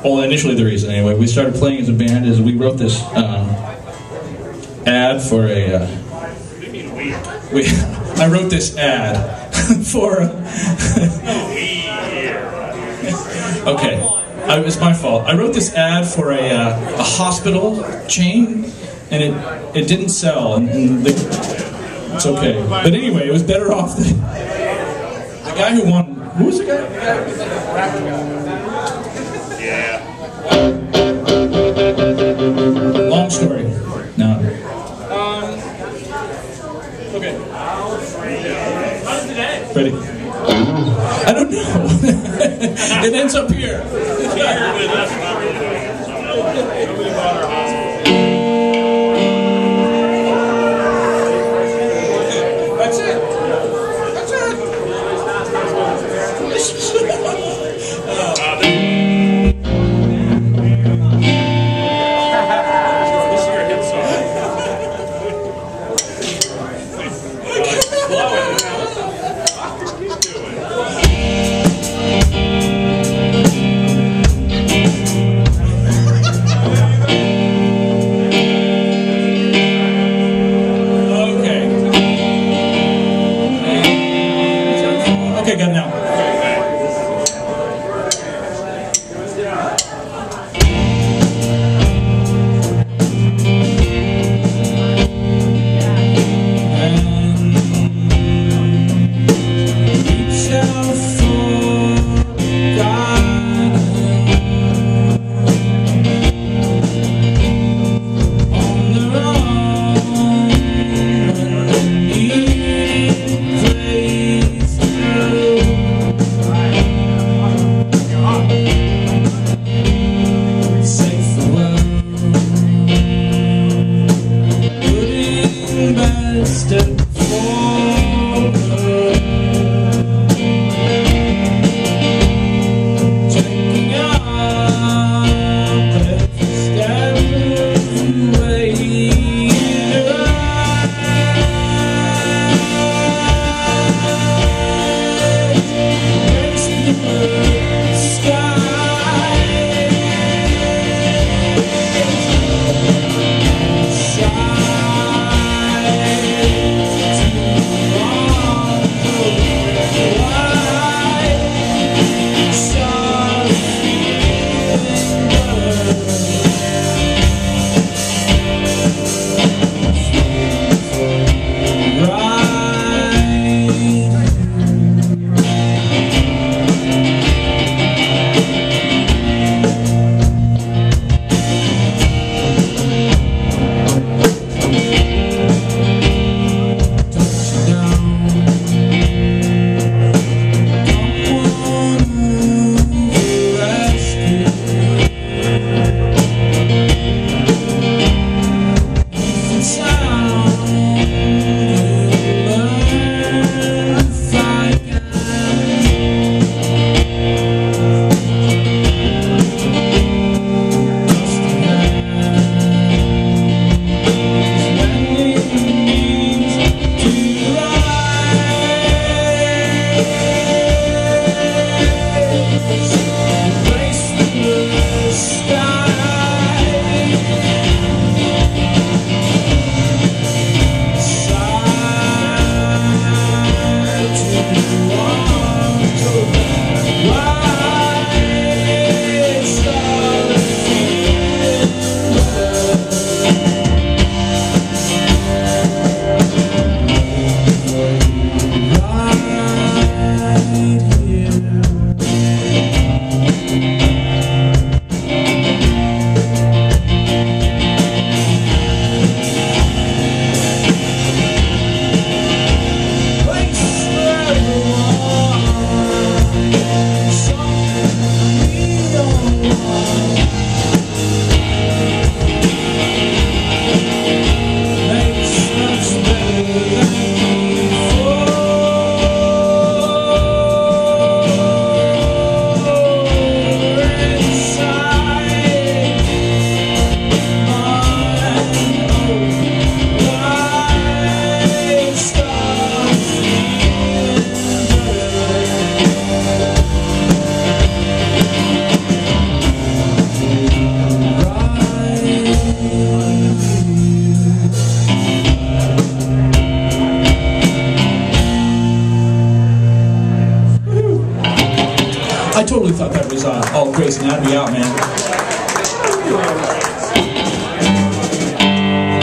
well, initially the reason anyway, we started playing as a band is we wrote this ad for a. I wrote this ad for. Okay, it's my fault. I wrote this ad for a hospital chain, and it didn't sell, and it's okay. But anyway, it was better off than the guy who won. Who was the guy? Yeah. Long story. No. Okay. Ready? I don't know. It ends up here. That's it. That's it. Okay, got it now. totally thought that was all Gray's Anatomy out, man.